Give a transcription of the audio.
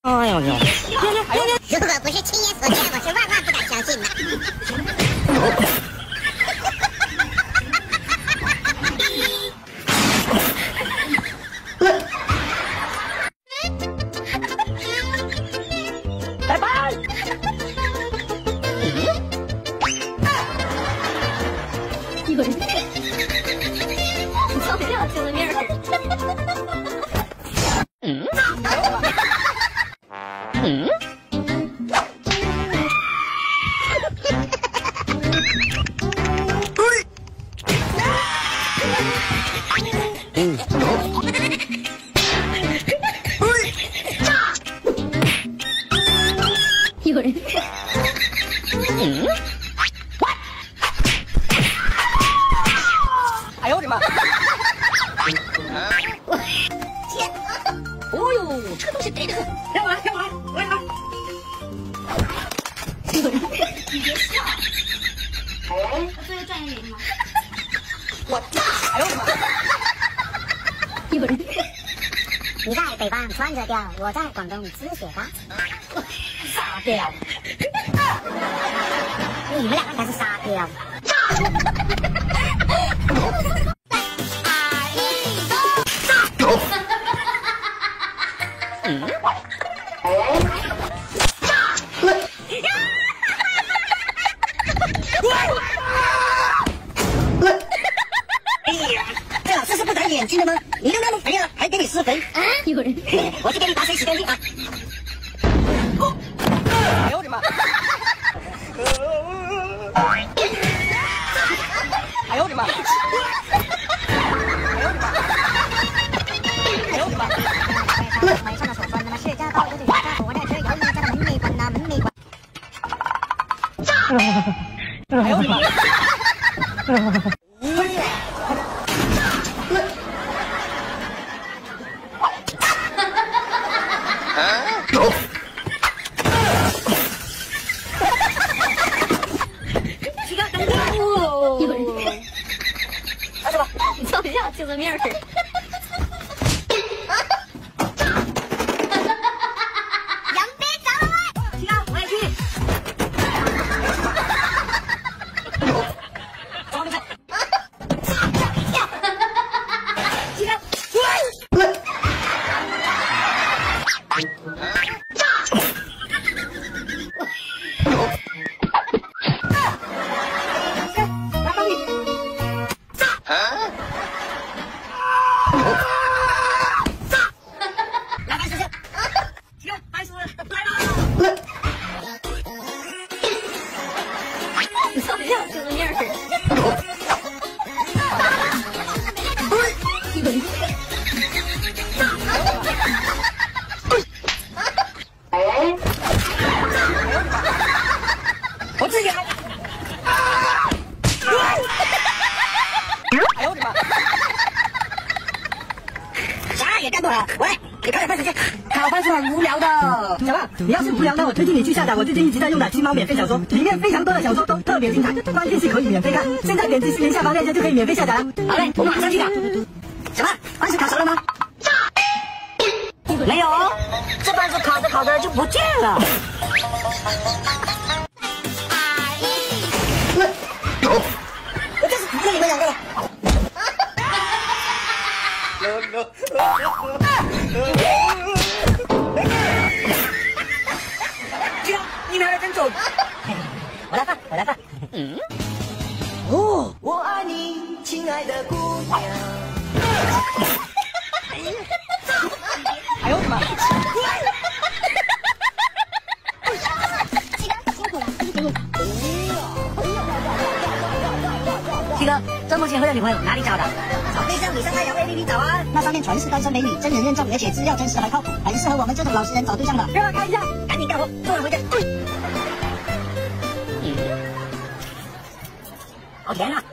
哎呦呦！ 如果不是亲眼所见，我是万万不敢相信的。 拜拜。 有人造料救了命儿。有人。 哎呦我的妈！ 我天！ 哦呦，这个东西得的很。让我来，让我来，我来。 有人。你别笑。我最后赚一个零吗？ 我，哎呦我的妈！ 有人。 你在北方穿着貂，我在广东吃雪糕。 傻屌！ 你们俩应该是沙雕。 哎呀，这老师是不长眼睛的吗？你都那么肥了，还给你施肥？ 有人。 我去给你打水洗干净啊！哎呦我的妈！哎呦我的妈！哎呦我的妈！ 晚上的手酸，那么是家刀，有点家伙，我在这有你家的门没关呐，门没关。 哎呦我的妈！ 有人。 来吧， 造料救了命儿。 杨斌，走了！ 去啊，我也去。走你看。去啊，来白鼠去，去白鼠来了。 造料救了命儿。有人。 我自己来。哎呦我的妈！啥也干不好。喂，你快点快点去，考番薯很无聊的。小胖，你要是无聊，那我推荐你去下载我最近一直在用的金猫免费小说，里面非常多的小说都特别精彩，关键是可以免费看。现在点击视频下方链接就可以免费下载了。好嘞，我们马上去了。小胖，番薯烤熟了吗？没有，这番薯烤着烤着就不见了。我就是服了你们两个了。这样，你们还真走。我来放，我来放。哦，我爱你，亲爱的姑娘。哎呦我的妈！七哥，这么贤惠的女朋友哪里找的？找对象你上那条 APP 找啊，那上面全是单身美女，真人认证，而且资料真实还靠谱，很适合我们这种老实人找对象的。让我看一下，赶紧干活，做人回去。好甜啊！